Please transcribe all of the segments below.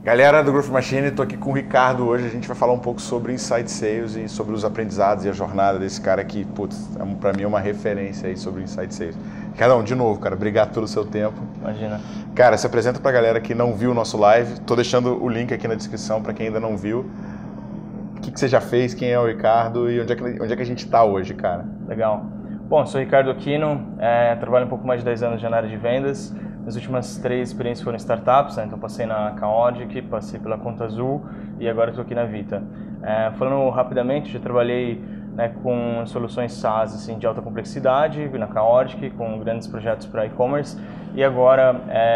Galera do Growth Machine, estou aqui com o Ricardo hoje. A gente vai falar um pouco sobre Inside Sales e sobre os aprendizados e a jornada desse cara que, putz, para mim é uma referência aí sobre Inside Sales. Ricardão, de novo, cara, obrigado pelo seu tempo. Imagina. Cara, se apresenta para a galera que não viu o nosso live. Estou deixando o link aqui na descrição para quem ainda não viu. O que você já fez, quem é o Ricardo e onde é que a gente está hoje, cara? Legal. Bom, sou Ricardo Aquino, trabalho um pouco mais de 10 anos já na área de vendas. As últimas 3 experiências foram em startups, né? Então passei na Kaodic, passei pela Conta Azul e agora estou aqui na Vita. Falando rapidamente, já trabalhei, né, com soluções SaaS assim, de alta complexidade, na Kaodic, com grandes projetos para e-commerce, e agora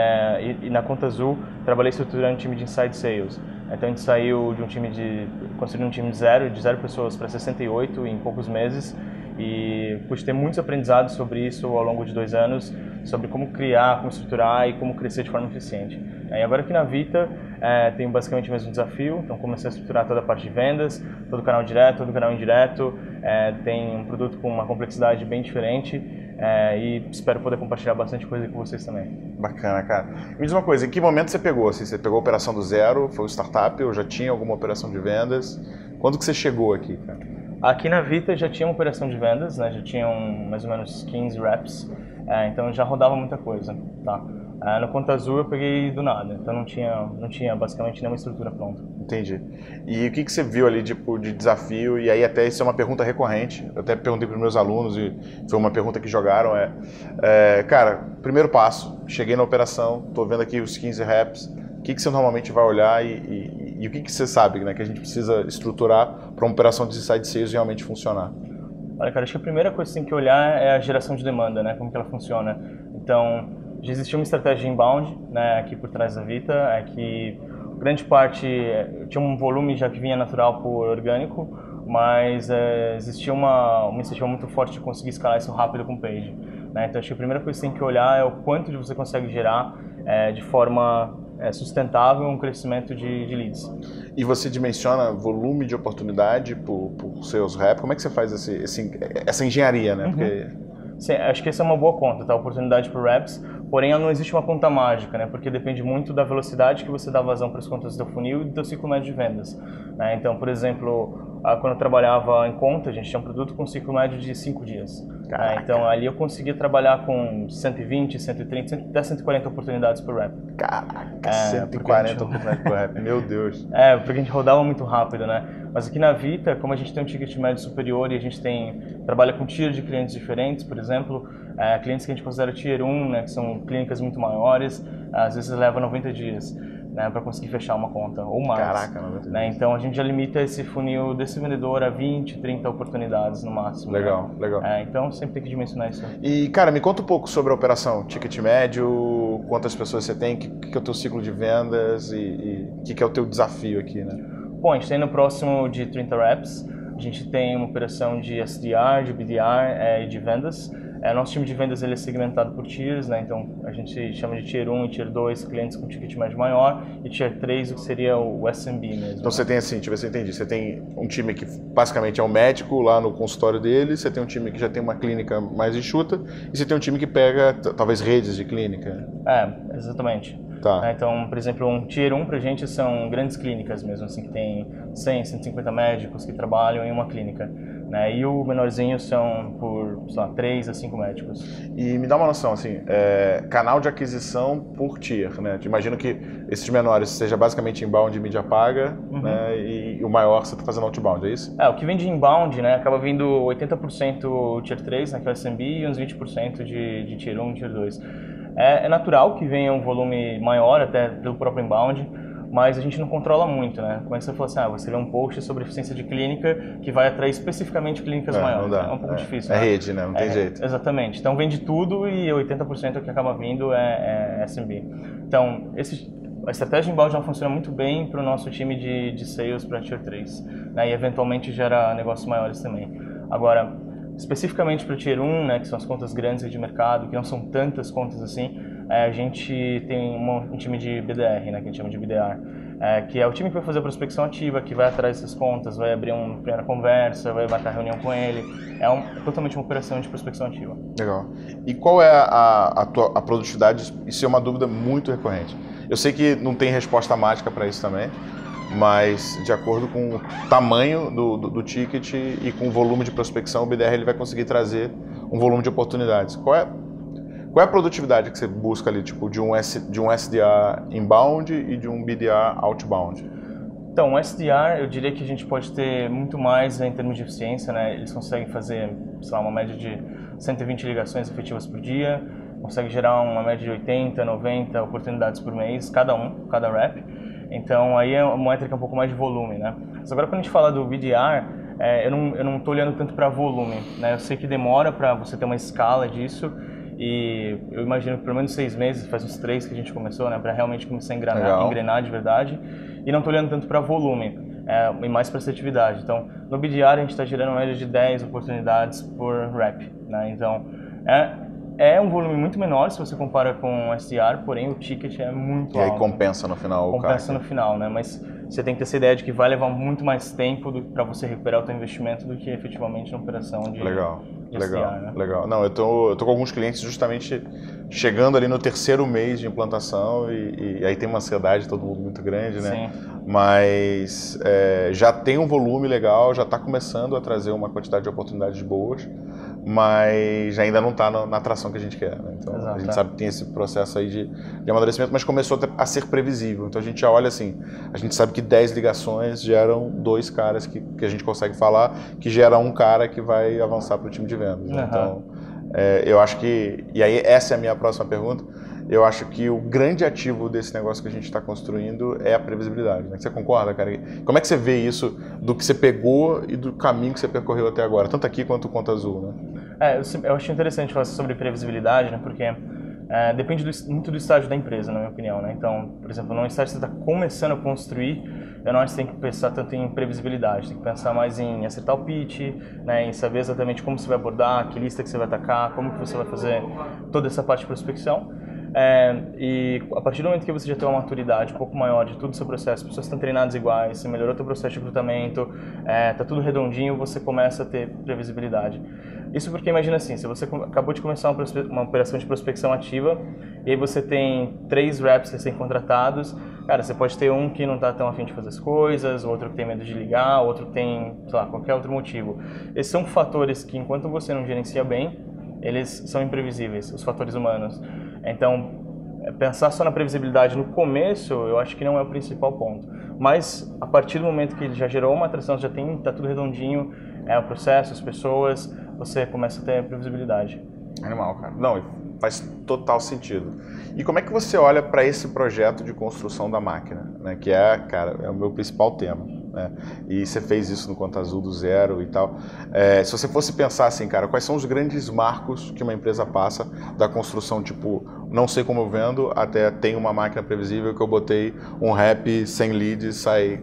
na Conta Azul trabalhei estruturando um time de Inside Sales. Então a gente saiu de um time construindo um time de zero pessoas para 68 em poucos meses, e pude ter muitos aprendizados sobre isso ao longo de 2 anos, sobre como criar, como estruturar e como crescer de forma eficiente. E agora aqui na Vita tenho basicamente o mesmo desafio, então comecei a estruturar toda a parte de vendas, todo o canal direto, todo o canal indireto, tem um produto com uma complexidade bem diferente e espero poder compartilhar bastante coisa com vocês também. Bacana, cara. Me diz uma coisa, em que momento você pegou? Assim, você pegou a operação do zero, foi um startup ou já tinha alguma operação de vendas? Quando que você chegou aqui, cara? Aqui na Vita já tinha uma operação de vendas, né? Já tinham mais ou menos 15 reps, então já rodava muita coisa, tá? No Conta Azul eu peguei do nada, então não tinha basicamente nenhuma estrutura pronta. Entendi. E o que você viu ali de desafio? E aí até isso é uma pergunta recorrente, eu até perguntei para os meus alunos e foi uma pergunta que jogaram, cara, primeiro passo, cheguei na operação, estou vendo aqui os 15 reps, o que você normalmente vai olhar e o que você sabe, né, que a gente precisa estruturar para uma operação de Inside Sales realmente funcionar? Olha, cara, acho que a primeira coisa que você tem que olhar é a geração de demanda, né, como que ela funciona. Então, já existia uma estratégia inbound, né, aqui por trás da Vita, que grande parte tinha um volume já que vinha natural por orgânico, mas existia uma iniciativa muito forte de conseguir escalar isso rápido com page, né? Então, acho que a primeira coisa que você tem que olhar é o quanto você consegue gerar de forma sustentável um crescimento de leads. E você dimensiona volume de oportunidade por seus reps? Como é que você faz essa engenharia, né? Porque... Sim, acho que essa é uma boa conta, tá? Oportunidade por reps, porém não existe uma conta mágica, né? Porque depende muito da velocidade que você dá vazão para as contas do teu funil e do teu ciclo médio de vendas, né? Então, por exemplo, quando eu trabalhava em conta, a gente tinha um produto com ciclo médio de 5 dias. Então, ali eu conseguia trabalhar com 120, 130, até 140 oportunidades por rep. Caraca, 140 oportunidades por rep, meu Deus. Porque a gente rodava muito rápido, né? Mas aqui na Vita, como a gente tem um ticket médio superior e a gente trabalha com tier de clientes diferentes, por exemplo, clientes que a gente considera tier 1, né, que são clínicas muito maiores, às vezes leva 90 dias, né, para conseguir fechar uma conta, ou mais. Caraca, 90 dias. Né? Então a gente já limita esse funil desse vendedor a 20, 30 oportunidades no máximo. Legal, né? legal. Então sempre tem que dimensionar isso. E, cara, me conta um pouco sobre a operação, ticket médio, quantas pessoas você tem, o que é o teu ciclo de vendas e o que é o teu desafio aqui, né? Bom, a gente tem no próximo de 30 reps, a gente tem uma operação de SDR, de BDR e de vendas. Nosso time de vendas ele é segmentado por tiers, né? Então a gente chama de tier 1 e tier 2 clientes com ticket médio maior, e tier 3 o que seria o SMB mesmo. Então você tem assim, deixa eu ver se eu entendi, você tem um time que basicamente é um médico lá no consultório dele, você tem um time que já tem uma clínica mais enxuta, e você tem um time que pega talvez redes de clínica. Exatamente. Tá. Então, por exemplo, um tier 1 pra gente são grandes clínicas mesmo, assim, que tem 100, 150 médicos que trabalham em uma clínica, né? E o menorzinho são por, sei lá, 3 a 5 médicos. E me dá uma noção, assim, canal de aquisição por tier, né? Imagino que esses menores seja basicamente inbound e mídia paga, né? E o maior você está fazendo outbound, é isso? O que vem de inbound, né, acaba vindo 80% tier 3, né, que é o SMB, e uns 20% de tier 1 e tier 2. É natural que venha um volume maior, até pelo próprio inbound, mas a gente não controla muito, né? Como é que você falou assim, você vê um post sobre eficiência de clínica que vai atrair especificamente clínicas maiores. Não dá. É um pouco difícil, né? É rede, né? Não tem jeito. Exatamente. Então vende tudo e 80% que acaba vindo é SMB. Então, a estratégia inbound já funciona muito bem para o nosso time de sales para Tier 3, né? E eventualmente gera negócios maiores também. Agora, especificamente para o Tier 1, né, que são as contas grandes de mercado, que não são tantas contas assim, a gente tem um time de BDR, né, que a gente chama de BDR. que é o time que vai fazer a prospecção ativa, que vai atrás dessas contas, vai abrir uma primeira conversa, vai marcar reunião com ele. É totalmente uma operação de prospecção ativa. Legal. E qual é a produtividade? Isso é uma dúvida muito recorrente. Eu sei que não tem resposta mágica para isso também, mas de acordo com o tamanho do ticket e com o volume de prospecção, o BDR ele vai conseguir trazer um volume de oportunidades. Qual é a produtividade que você busca ali, tipo, de um SDR inbound e de um BDR outbound? Então, o SDR, eu diria que a gente pode ter muito mais em termos de eficiência, né? Eles conseguem fazer, sei lá, uma média de 120 ligações efetivas por dia, consegue gerar uma média de 80, 90 oportunidades por mês, cada rep. Então, aí é uma métrica um pouco mais de volume, né? Mas agora, quando a gente fala do BDR, eu não estou olhando tanto para volume, né? Eu sei que demora para você ter uma escala disso, e eu imagino que pelo menos 6 meses, faz uns 3 que a gente começou, né? Para realmente começar a engrenar de verdade. E não estou olhando tanto para volume, e mais para assertividade. Então, no BDR a gente está gerando uma média de 10 oportunidades por rep, né? Então, é um volume muito menor se você compara com o SDR, porém o ticket é muito alto. E aí compensa no final. Compensa no final, né? Mas você tem que ter essa ideia de que vai levar muito mais tempo para você recuperar o seu investimento do que efetivamente na operação de SDR, né? Legal. Não, eu tô com alguns clientes justamente chegando ali no 3º mês de implantação e aí tem uma ansiedade todo mundo muito grande, né? Sim. Mas já tem um volume legal, já está começando a trazer uma quantidade de oportunidades boas, mas ainda não está na atração que a gente quer, né? Então, exato, a gente sabe que tem esse processo aí de amadurecimento, mas começou a ser previsível. Então a gente já olha assim, a gente sabe que 10 ligações geram 2 caras que a gente consegue falar, que gera um cara que vai avançar para o time de vendas. Né? Então, eu acho que, e aí essa é a minha próxima pergunta, eu acho que o grande ativo desse negócio que a gente está construindo é a previsibilidade. Né? Você concorda, cara? Como é que você vê isso do que você pegou e do caminho que você percorreu até agora, tanto aqui quanto o Conta Azul, né? Eu acho interessante falar sobre previsibilidade, né? Porque depende muito do estágio da empresa, na minha opinião, né? Então, por exemplo, num estágio que você está começando a construir, eu não acho que você tem que pensar tanto em previsibilidade, tem que pensar mais em acertar o pitch, né? Em saber exatamente como você vai abordar, que lista que você vai atacar, como que você vai fazer toda essa parte de prospecção. E a partir do momento que você já tem uma maturidade um pouco maior de todo o seu processo, as pessoas estão treinadas iguais, você melhorou o seu processo de recrutamento, tá tudo redondinho, você começa a ter previsibilidade. Isso porque imagina assim, se você acabou de começar uma operação de prospecção ativa e aí você tem 3 reps recém-contratados, cara, você pode ter um que não está tão afim de fazer as coisas, outro que tem medo de ligar, outro que tem, sei lá, qualquer outro motivo. Esses são fatores que enquanto você não gerencia bem, eles são imprevisíveis, os fatores humanos. Então, pensar só na previsibilidade no começo, eu acho que não é o principal ponto. Mas, a partir do momento que ele já gerou uma atração, já tá tudo redondinho, o processo, as pessoas, você começa a ter previsibilidade. Animal, cara. Não, faz total sentido. E como é que você olha para esse projeto de construção da máquina, né? Que cara, é o meu principal tema, né? E você fez isso no Conta Azul do zero e tal. Se você fosse pensar assim, cara, quais são os grandes marcos que uma empresa passa da construção, tipo, não sei como eu vendo, até tem uma máquina previsível que eu botei um rep sem leads, sai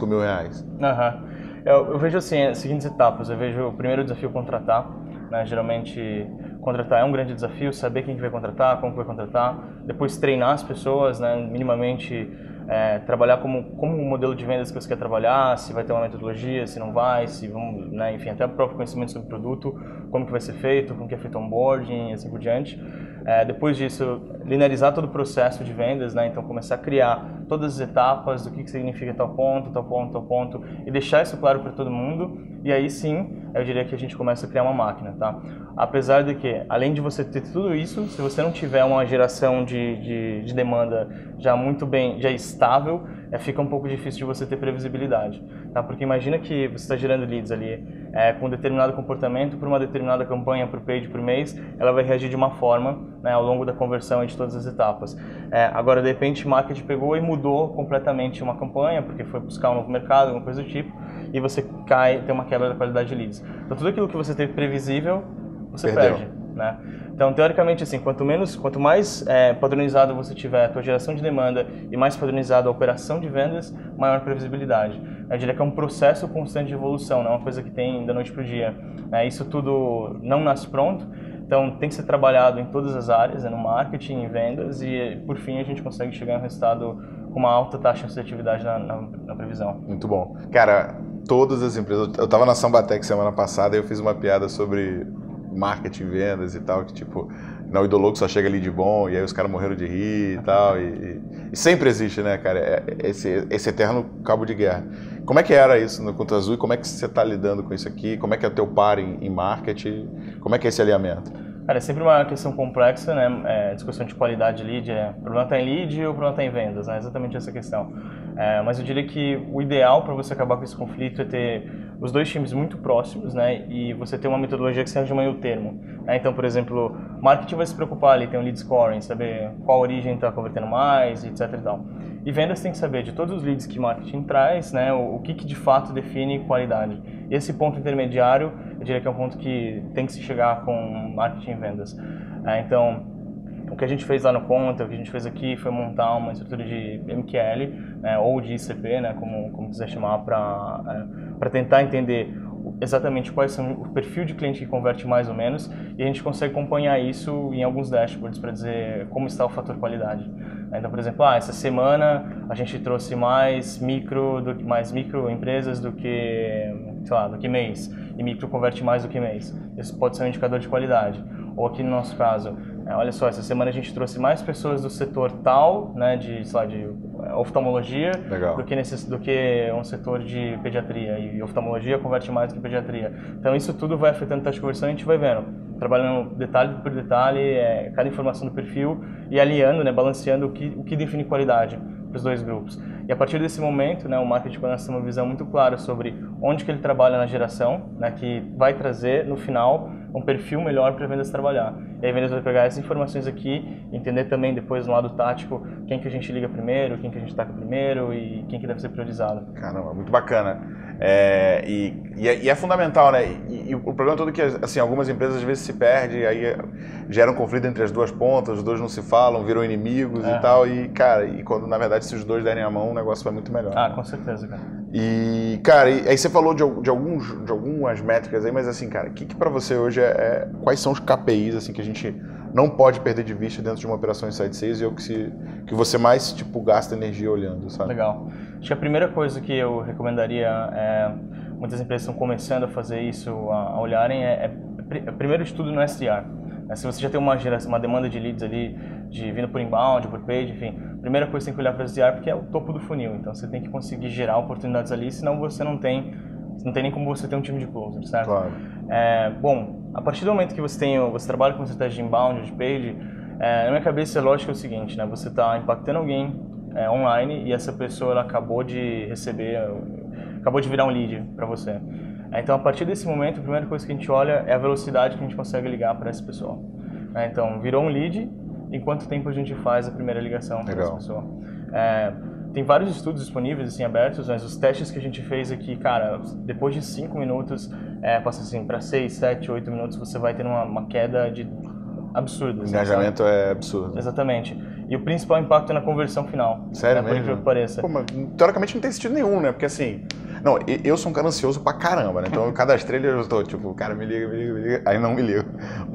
R$5.000. Eu vejo assim, as seguintes etapas. Eu vejo o primeiro desafio contratar, né? Geralmente contratar é um grande desafio, saber quem que vai contratar, como que vai contratar, depois treinar as pessoas, né? Minimamente trabalhar como o modelo de vendas que você quer trabalhar, se vai ter uma metodologia, se não vai, se vão, né? Enfim, até o próprio conhecimento sobre o produto, como que vai ser feito, como que é feito o onboarding e assim por diante. Depois disso, linearizar todo o processo de vendas, né? Então começar a criar todas as etapas do que significa tal ponto, e deixar isso claro para todo mundo, e aí sim, eu diria que a gente começa a criar uma máquina, tá? Apesar de que, além de você ter tudo isso, se você não tiver uma geração de demanda já muito bem, já estável, fica um pouco difícil de você ter previsibilidade, tá? Porque imagina que você está gerando leads ali com um determinado comportamento por uma determinada campanha por page por mês, ela vai reagir de uma forma, né, ao longo da conversão e de todas as etapas. Agora, de repente, o marketing pegou e mudou completamente uma campanha, porque foi buscar um novo mercado, alguma coisa do tipo, e você tem uma quebra da qualidade de leads. Então, tudo aquilo que você teve previsível, você perde, né? Então, teoricamente, assim, quanto mais padronizado você tiver a tua geração de demanda e mais padronizado a operação de vendas, maior previsibilidade. Eu diria que é um processo constante de evolução, não é uma coisa que tem da noite para o dia. Isso tudo não nasce pronto. Então, tem que ser trabalhado em todas as áreas, no marketing, em vendas, e por fim a gente consegue chegar a um resultado com uma alta taxa de assertividade na previsão. Muito bom. Cara, todas as empresas... Eu estava na Sambatec semana passada e eu fiz uma piada sobre marketing, vendas e tal, que tipo, na Idoloco só chega lead bom, e aí os caras morreram de rir e tal, e sempre existe, né, cara, esse eterno cabo de guerra. Como é que era isso no Conta Azul e como é que você está lidando com isso aqui? Como é que é o teu par em marketing? Como é que é esse alinhamento? Cara, é sempre uma questão complexa, né? Discussão de qualidade de lead, o problema está em lead ou o problema está em vendas, né? Exatamente essa questão. Mas eu diria que o ideal para você acabar com esse conflito é ter os dois times muito próximos, né? E você ter uma metodologia que seja de meio termo. Né? Então, por exemplo, marketing vai se preocupar ali, tem um lead scoring, saber qual origem está convertendo mais, etc e tal. E vendas tem que saber de todos os leads que marketing traz, né, o que de fato define qualidade. E esse ponto intermediário, eu diria que é um ponto que tem que se chegar com marketing e vendas. Então, o que a gente fez lá no Conta, o que a gente fez aqui foi montar uma estrutura de MQL, né, ou de ICP, né, como quiser chamar, para tentar entender exatamente quais são o perfil de cliente que converte mais ou menos, e a gente consegue acompanhar isso em alguns dashboards para dizer como está o fator qualidade. Então, por exemplo, essa semana a gente trouxe mais micro empresas do que, sei lá, do que mês, e micro converte mais do que mês. Isso pode ser um indicador de qualidade. Ou aqui no nosso caso, olha só, essa semana a gente trouxe mais pessoas do setor tal, né, de oftalmologia, do que um setor de pediatria, e oftalmologia converte mais do que pediatria. Então isso tudo vai afetando a taxa de conversão e a gente vai vendo, trabalhando detalhe por detalhe, cada informação do perfil e alinhando, né, balanceando o que define qualidade para os dois grupos. E a partir desse momento, né, o marketing tem uma visão muito clara sobre onde que ele trabalha na geração, né, que vai trazer no final um perfil melhor para a vendas trabalhar. E aí a vendas vai pegar essas informações aqui, entender também depois no lado tático quem que a gente liga primeiro, quem que a gente taca primeiro e quem que deve ser priorizado. Caramba, muito bacana. E é fundamental, né? E o problema todo é que assim, algumas empresas às vezes se perdem, aí gera um conflito entre as duas pontas, os dois não se falam, viram inimigos e tal, e cara, quando na verdade se os dois derem a mão, o negócio vai muito melhor. Com certeza, cara. E, cara, aí você falou de algumas métricas aí, mas assim, cara, o que pra você hoje quais são os KPIs assim, que a gente não pode perder de vista dentro de uma operação Inside Sales e que você mais tipo, gasta energia olhando, sabe? Legal. Acho que a primeira coisa que eu recomendaria muitas empresas estão começando a fazer isso, a olharem, primeiro estudo no SDR. Se você já tem uma demanda de leads ali, vindo por inbound, por page, enfim, a primeira coisa que você tem que olhar para o SDR porque é o topo do funil. Então você tem que conseguir gerar oportunidades ali, senão você não tem nem como você ter um time de closer, certo? Claro. Bom, a partir do momento que você trabalha com uma estratégia de inbound, de page, na minha cabeça a lógica é o seguinte, né? Você está impactando alguém online e essa pessoa ela acabou de virar um lead para você. Então, a partir desse momento, a primeira coisa que a gente olha é a velocidade que a gente consegue ligar para essa pessoa. Então, virou um lead, em quanto tempo a gente faz a primeira ligação para essa pessoa? Tem vários estudos disponíveis, assim, abertos, mas os testes que a gente fez aqui, cara, depois de 5 minutos, passa assim, para 6, 7, 8 minutos, você vai ter uma queda absurda. O engajamento é absurdo. Exatamente. E o principal impacto é na conversão final. Sério mesmo? Por incrível que pareça. Pô, mas, teoricamente não tem sentido nenhum, né? Porque assim... Não, eu sou um cara ansioso pra caramba, né? Então, eu cadastrei ele, eu tô tipo, cara, me liga, aí não me ligo.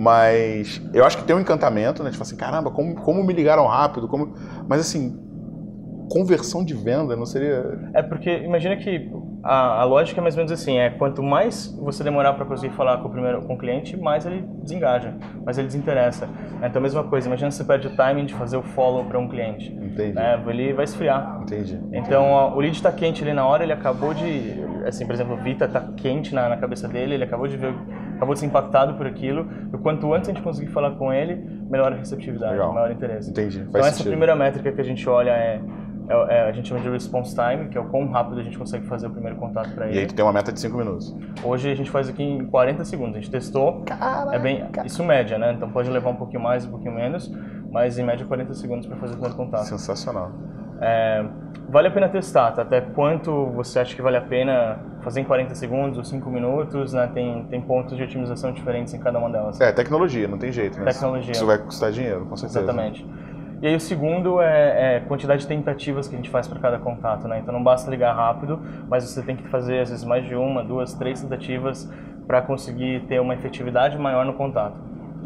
Mas eu acho que tem um encantamento, né? Tipo assim, caramba, como me ligaram rápido, Mas assim, conversão de venda não seria... Porque imagina que a lógica é mais ou menos assim, quanto mais você demorar para conseguir falar com o cliente, mais ele desengaja, mais ele desinteressa. Então a mesma coisa, imagina se você perde o timing de fazer o follow para um cliente. Entendi. Ele vai esfriar. Entendi. Então o lead está quente ali na hora, ele acabou de, assim, por exemplo, o Vita está quente na cabeça dele, ele acabou de ser impactado por aquilo, e quanto antes a gente conseguir falar com ele, melhor a receptividade, maior interesse. Entendi. Então essa primeira métrica que a gente olha a gente chama de response time, que é o quão rápido a gente consegue fazer o primeiro contato para ele. E aí tu tem uma meta de 5 minutos. Hoje a gente faz aqui em 40 segundos. A gente testou. Caraca. Isso média, né? Então pode levar um pouquinho mais, um pouquinho menos, mas em média 40 segundos para fazer o primeiro contato. Sensacional. Vale a pena testar, tá? Até quanto você acha que vale a pena fazer em 40 segundos ou 5 minutos, né? Tem pontos de otimização diferentes em cada uma delas. Tecnologia, não tem jeito, né? Tecnologia. Isso vai custar dinheiro, com certeza. Exatamente. E aí o segundo é quantidade de tentativas que a gente faz para cada contato, né? Então não basta ligar rápido, mas você tem que fazer às vezes mais de 1, 2, 3 tentativas para conseguir ter uma efetividade maior no contato.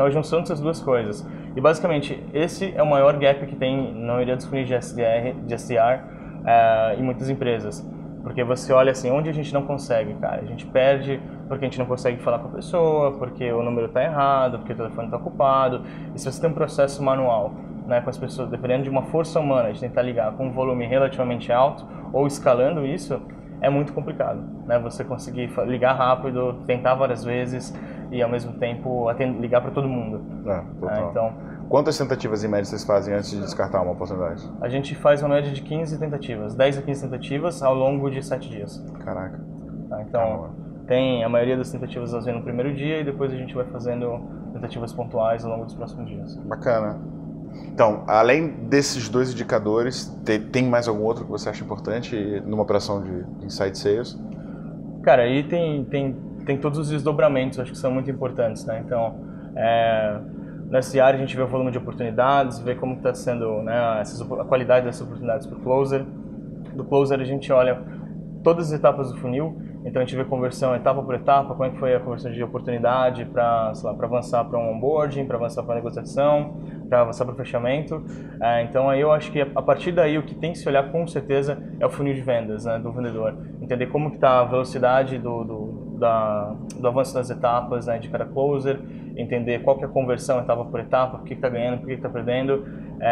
Então, a junção dessas duas coisas. E, basicamente, esse é o maior gap que tem na maioria dos funis de SDR em muitas empresas. Porque você olha assim, onde a gente não consegue, cara? A gente perde porque a gente não consegue falar com a pessoa, porque o número está errado, porque o telefone está ocupado. E se você tem um processo manual, né, com as pessoas, dependendo de uma força humana, de tentar ligar com um volume relativamente alto ou escalando isso, é muito complicado, né? Você conseguir ligar rápido, tentar várias vezes e ao mesmo tempo ligar para todo mundo. Então, quantas tentativas em média vocês fazem antes de descartar uma oportunidade? A gente faz uma média de 15 tentativas, 10 a 15 tentativas ao longo de 7 dias. Caraca. Então, tem a maioria das tentativas nós vemos no primeiro dia e depois a gente vai fazendo tentativas pontuais ao longo dos próximos dias. Bacana. Então, além desses dois indicadores, tem mais algum outro que você acha importante numa operação de Inside Sales? Cara, aí tem todos os desdobramentos, acho que são muito importantes, né? Então, nessa área a gente vê o volume de oportunidades, vê como está sendo, né, a qualidade dessas oportunidades para o closer. Do closer a gente olha todas as etapas do funil, então a gente vê conversão etapa por etapa, como é que foi a conversão de oportunidade para avançar para um onboarding, para avançar para a negociação, para avançar para o fechamento. Então aí eu acho que a partir daí o que tem que se olhar com certeza é o funil de vendas, né, do vendedor. Entender como que está a velocidade do avanço das etapas, né, de cada closer, entender qual que é a conversão etapa por etapa, por que está ganhando, por que está perdendo,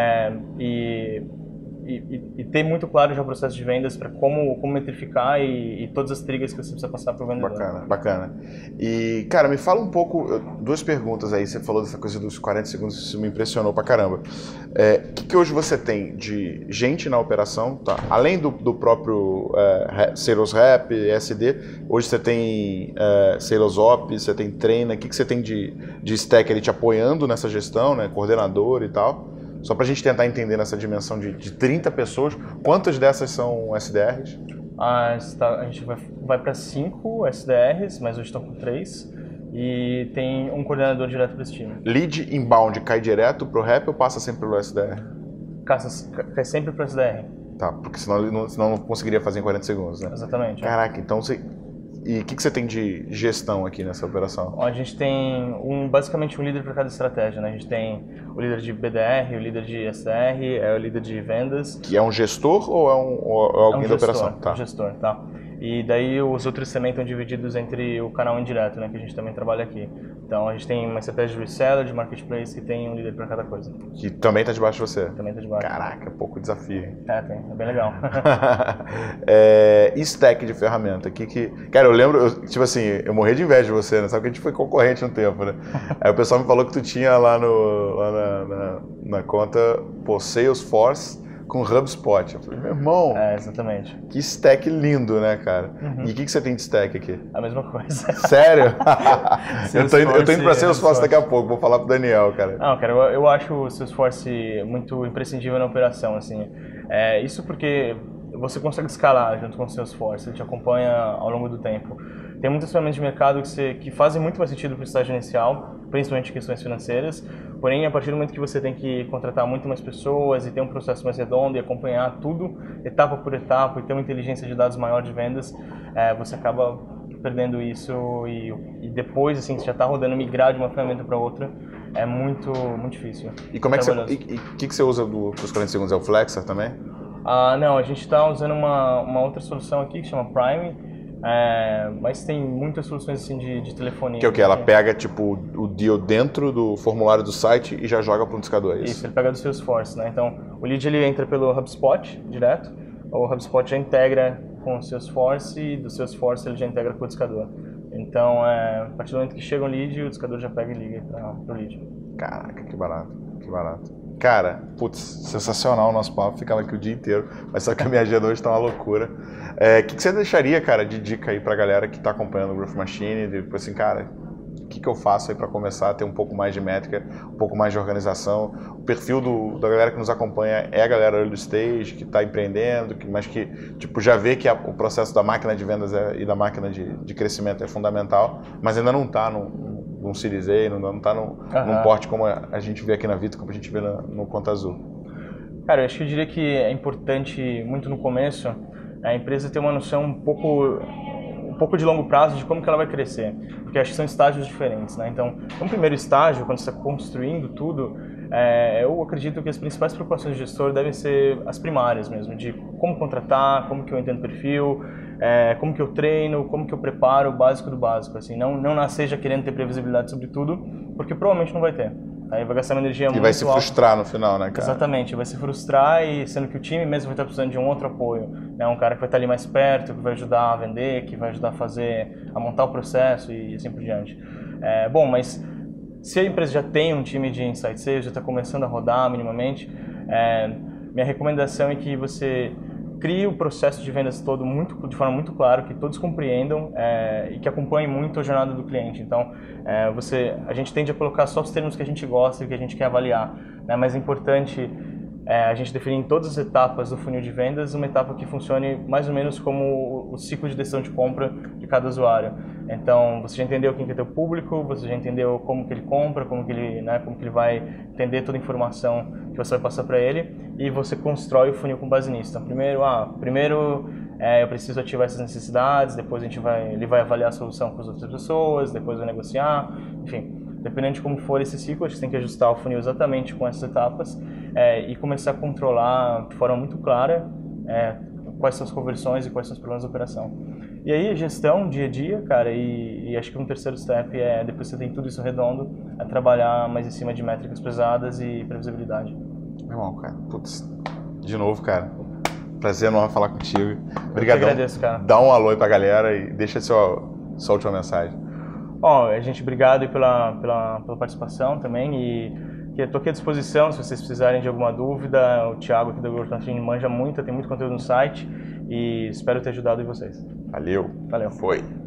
e ter muito claro já o processo de vendas para como metrificar e todas as triggers que você precisa passar para o vendedor. Bacana, bacana. E, cara, me fala um pouco, duas perguntas aí, você falou dessa coisa dos 40 segundos, isso me impressionou pra caramba. O que hoje você tem de gente na operação, tá? Além do próprio Sales Rep, SD, hoje você tem Sales Ops, você tem Trainer, o que você tem de stack ali te apoiando nessa gestão, né? Coordenador e tal? Só para a gente tentar entender nessa dimensão de 30 pessoas, quantas dessas são SDRs? A gente vai para 5 SDRs, mas hoje estão com 3. E tem um coordenador direto para esse time. Lead inbound cai direto para o rep ou passa sempre pelo SDR? Cai sempre para o SDR. Tá, porque senão não conseguiria fazer em 40 segundos, né? Exatamente. Caraca, então você... E o que você tem de gestão aqui nessa operação? A gente tem basicamente um líder para cada estratégia, né? A gente tem o líder de BDR, o líder de SDR, o líder de vendas. Que é um gestor ou é alguém da operação? Tá. Um gestor, tá. E daí os outros também estão divididos entre o canal indireto, né? Que a gente também trabalha aqui. Então a gente tem uma estratégia de reseller, de marketplace, que tem um líder para cada coisa. Que também está debaixo de você? Também está debaixo. Caraca, pouco desafio, hein? É bem legal. E stack de ferramenta? Cara, eu lembro, tipo assim, eu morri de inveja de você, né? Sabe que a gente foi concorrente um tempo, né? Aí o pessoal me falou que tu tinha lá na conta, Salesforce com HubSpot. Eu falei, meu irmão, exatamente. Que stack lindo, né, cara? Uhum. E o que você tem de stack aqui? A mesma coisa. Sério? eu tô indo pra Salesforce daqui a pouco, vou falar pro Daniel, cara. Não, cara, eu acho o Salesforce muito imprescindível na operação, assim. Isso porque você consegue escalar junto com o Salesforce, ele te acompanha ao longo do tempo. Tem muitas ferramentas de mercado que fazem muito mais sentido para o estágio inicial, principalmente em questões financeiras, porém, a partir do momento que você tem que contratar muito mais pessoas e ter um processo mais redondo e acompanhar tudo, etapa por etapa, e ter uma inteligência de dados maior de vendas, você acaba perdendo isso e depois, assim, você já está rodando, migrar de uma ferramenta para outra, é muito difícil. E como é que você usa para os 40 segundos? É o Flexer também? Não, a gente está usando uma outra solução aqui que chama Prime, mas tem muitas soluções assim de telefonia. Que é o que? Ela pega tipo o deal dentro do formulário do site e já joga para um discador, é isso? Isso, ele pega do Salesforce, né? Então o lead ele entra pelo HubSpot direto, o HubSpot já integra com o Salesforce e do Salesforce ele já integra com o discador. Então a partir do momento que chega o lead, o discador já pega e liga para o lead. Caraca, que barato, que barato. Cara, putz, sensacional o nosso papo, ficava aqui o dia inteiro, mas só que a minha agenda hoje tá uma loucura. O que você deixaria, cara, de dica aí pra galera que tá acompanhando o Growth Machine, tipo assim, cara, o que eu faço aí pra começar a ter um pouco mais de métrica, um pouco mais de organização? O perfil da galera que nos acompanha é a galera early stage, que tá empreendendo, mas que tipo, já vê que o processo da máquina de vendas e da máquina de crescimento é fundamental, mas ainda não tá num Series A, não está num porte como a gente vê aqui na Vita, como a gente vê no Conta Azul. Cara, eu acho que eu diria que é importante, muito no começo, a empresa ter uma noção um pouco pouco de longo prazo de como que ela vai crescer, porque acho que são estágios diferentes, né? Então, no primeiro estágio, quando você está construindo tudo, eu acredito que as principais preocupações do gestor devem ser as primárias mesmo, de como contratar, como que eu entendo o perfil, como que eu treino, como que eu preparo o básico do básico, assim, não nascer já querendo ter previsibilidade sobre tudo, porque provavelmente não vai ter. Aí vai gastar uma energia muito alta. E vai se frustrar no final, né, cara? Exatamente, vai se frustrar, e sendo que o time mesmo vai estar precisando de um outro apoio, né? Um cara que vai estar ali mais perto, que vai ajudar a vender, que vai ajudar a montar o processo e assim por diante. Bom, mas se a empresa já tem um time de Inside Sales, já está começando a rodar minimamente, minha recomendação é que você crie o processo de vendas todo de forma muito clara, que todos compreendam e que acompanhem muito a jornada do cliente. Então, a gente tende a colocar só os termos que a gente gosta e que a gente quer avaliar, né? Mas é importante a gente definir em todas as etapas do funil de vendas uma etapa que funcione mais ou menos como o ciclo de decisão de compra de cada usuário. Então, você já entendeu quem que é teu público, você já entendeu como que ele compra, como que ele vai entender toda a informação que você vai passar para ele, e você constrói o funil com base nisso. Então, primeiro eu preciso ativar essas necessidades, depois ele vai avaliar a solução com as outras pessoas, depois vai negociar, enfim. Dependendo de como for esse ciclo, a gente tem que ajustar o funil exatamente com essas etapas e começar a controlar de forma muito clara quais são as conversões e quais são os problemas da operação. E aí, gestão, dia a dia, cara, e acho que um terceiro step depois que você tem tudo isso redondo, trabalhar mais em cima de métricas pesadas e previsibilidade. Meu irmão, cara, putz, de novo, cara, prazer enorme falar contigo. Obrigadão. Eu que agradeço, cara. Dá um alô aí pra galera e deixa sua última mensagem. Bom, gente, obrigado aí pela participação também, e estou aqui à disposição se vocês precisarem de alguma dúvida. O Thiago aqui do Gortantini manja muito, tem muito conteúdo no site, e espero ter ajudado vocês. Valeu. Valeu. Foi.